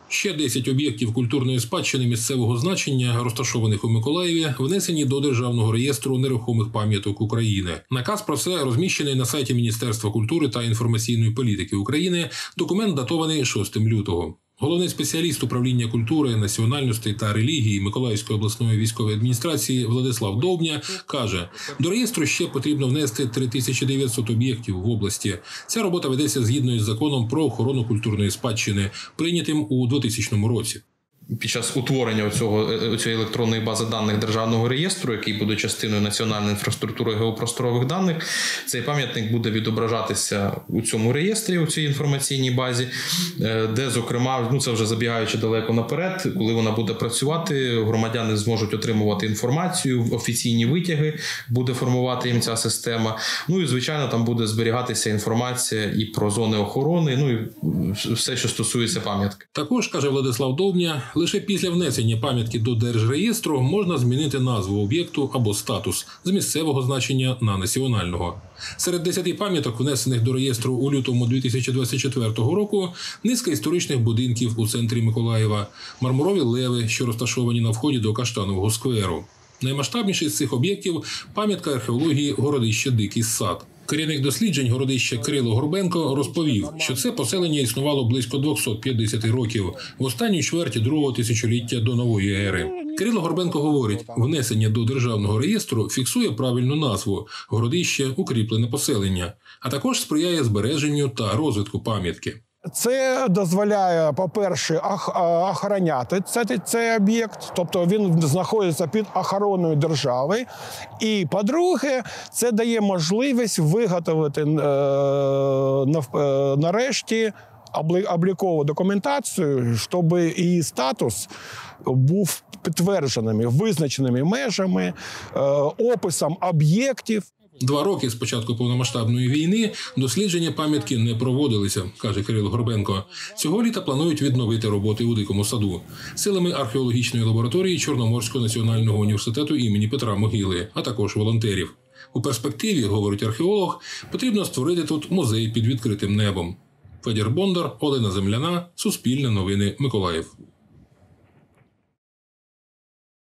Ще 10 об'єктів культурної спадщини місцевого значення, розташованих у Миколаєві, внесені до Державного реєстру нерухомих пам'яток України. Наказ про це розміщений на сайті Міністерства культури та інформаційної політики України. Документ датований 6 лютого. Головний спеціаліст управління культури, національностей та релігії Миколаївської обласної військової адміністрації Владислав Довбня каже, до реєстру ще потрібно внести 3900 об'єктів в області. Ця робота ведеться згідно із законом про охорону культурної спадщини, прийнятим у 2000 році. Під час утворення цієї електронної бази даних Державного реєстру, який буде частиною національної інфраструктури геопросторових даних, цей пам'ятник буде відображатися у цьому реєстрі, у цій інформаційній базі, де, зокрема, це вже забігаючи далеко наперед, коли вона буде працювати, громадяни зможуть отримувати інформацію, офіційні витяги буде формувати їм ця система. І, звичайно, там буде зберігатися інформація і про зони охорони, і все, що стосується пам'ятки. Також, каже Владислав Довбня, лише після внесення пам'ятки до Держреєстру можна змінити назву об'єкту або статус з місцевого значення на національного. Серед 10 пам'яток, внесених до реєстру у лютому 2024 року, низка історичних будинків у центрі Миколаєва, мармурові леви, що розташовані на вході до Каштанового скверу. Наймасштабніший з цих об'єктів – пам'ятка археології городища Дикий Сад. Керівник досліджень городища Кирило Горбенко розповів, що це поселення існувало близько 250 років, в останню чверть другого тисячоліття до нової ери. Кирило Горбенко говорить, внесення до Державного реєстру фіксує правильну назву – городище укріплене поселення, а також сприяє збереженню та розвитку пам'ятки. Це дозволяє, по-перше, охороняти цей об'єкт, тобто він знаходиться під охороною держави. І, по-друге, це дає можливість виготовити нарешті облікову документацію, щоб її статус був підтвердженими, визначеними межами, описом об'єктів. 2 роки з початку повномасштабної війни дослідження пам'ятки не проводилися, каже Кирило Горбенко. Цього літа планують відновити роботи у Дикому Саду силами археологічної лабораторії Чорноморського національного університету імені Петра Могили, а також волонтерів. У перспективі, говорить археолог, потрібно створити тут музей під відкритим небом. Федір Бондар, Олена Земляна, Суспільне новини, Миколаїв.